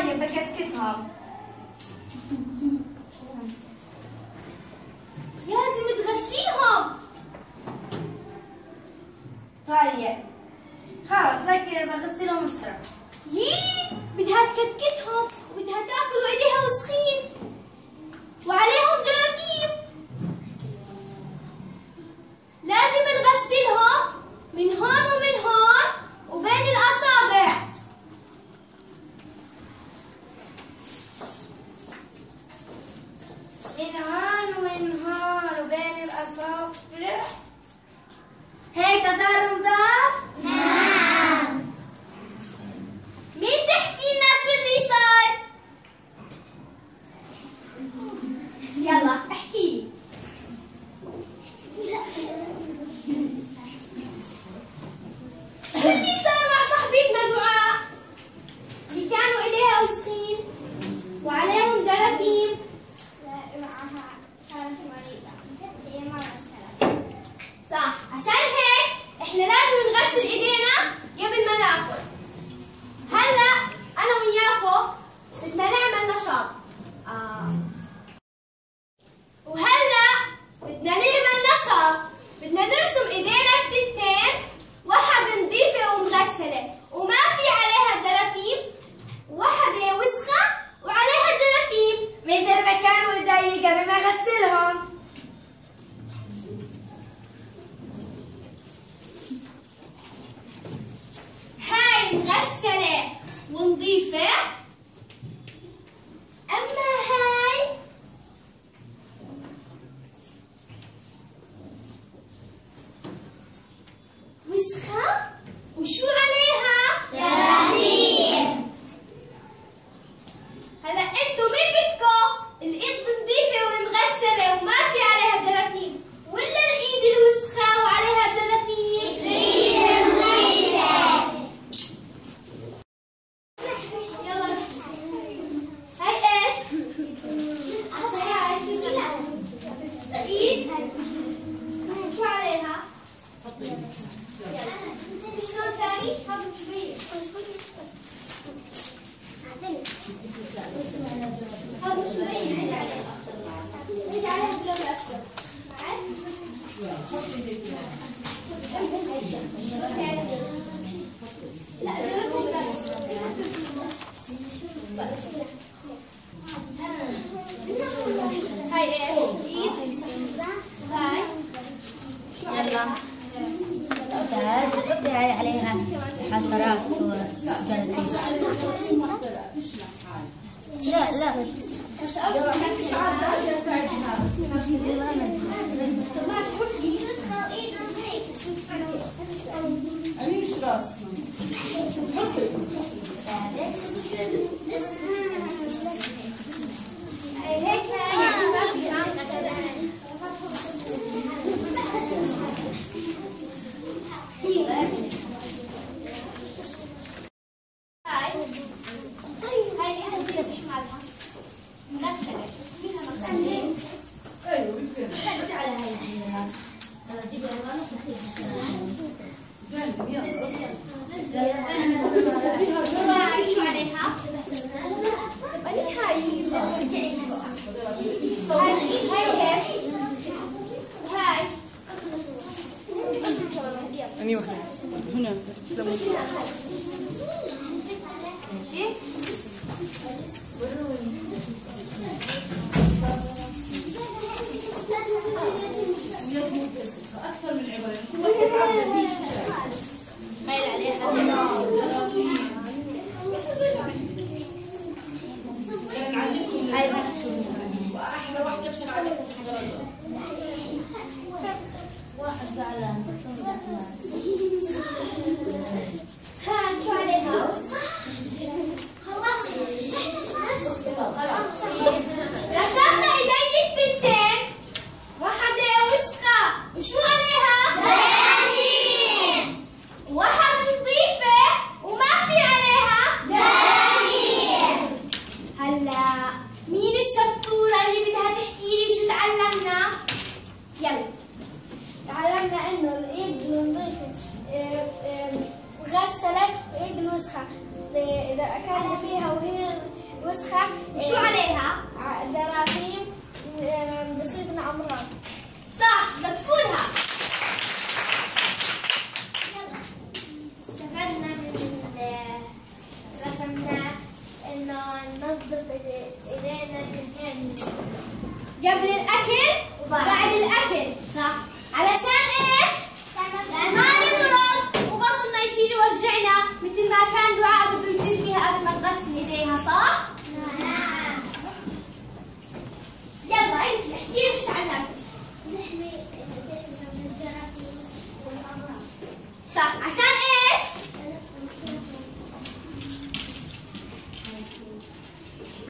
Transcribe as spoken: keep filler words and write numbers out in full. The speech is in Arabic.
طيب بكتكتهم. لازم تغسليهم. طيب خلص بكي بغسلهم بسرعة. يي بدها تكتكتهم وبدها تاكل وايديها وسخين وعليهم جراثيم. لازم نغسلهم من هون ومن هون وبين الأصابع. من هون ومن هون وبين الأصابع. هيك صار نضاف؟ نعم. مين تحكي لنا شو اللي صار؟ يلا احكي لي. شو اللي صار مع صاحبتنا دعاء اللي كانوا ايديها وسخين وعليهم جراثيم؟ معها كانت مريضة هي ما غسلت. صح، عشان هيك احنا لازم نغسل ايدينا قبل ما ناكل. هلا انا وياكم بدنا نعمل نشاط. آه. وهلا بدنا نعمل نشاط، بدنا نرسم ايدينا التنتين، واحدة نظيفة ومغسلة وما في عليها جراثيم، وواحدة وسخة وعليها جراثيم مثل ما كانوا ايدي قبل ما اغسلهم. هاي مغسلة ونظيفة، أما هاي وسخة وشو عليها؟ جراثيم. هلا انتو مين بدكم؟ الإيد النظيفة والمغسلة وما في عليها جراثيم، ولا الإيد الوسخة وعليها جراثيم؟ الإيد النظيفة. يلا هاي ايش؟ هاي شو الايد شو عليها؟ شلون ثاني؟ هذا مش باين. هذا مش باين عيد عليها. عيد عليها بلون اسود. لا جربت هاي ايش؟ ايد هاي يلا حطي هاي عليها حشرات وجراثيم. لا لا أنا مش راسنا. هيك شو عليها؟ هاي هاي ايش؟ هاي أني واحدة هنا ماشي. أكثر من عبارة. مايل عليها. هاي أحلى واحدة بشر عليكم واحد زعلان. ها شو عليها؟ خلاص رسمنا ايدي التنتين، واحدة وسخة وشو عليها؟ جراثيم. واحدة نظيفة وما في عليها جراثيم. هلا مين الشطورة اللي بدها تحكي لي شو تعلمنا؟ يلا. تعلمنا انه الايد النظيفة غسلت وايد الوسخة اذا اكلنا فيها وهي وسخة. شو عليها؟ جراثيم بصيبنا أمراض. صح، مدفولها. استفدنا من رسمنا إنه ننظف إيدينا تنتين قبل الأكل وبعد الأكل. صح. علشان إيه؟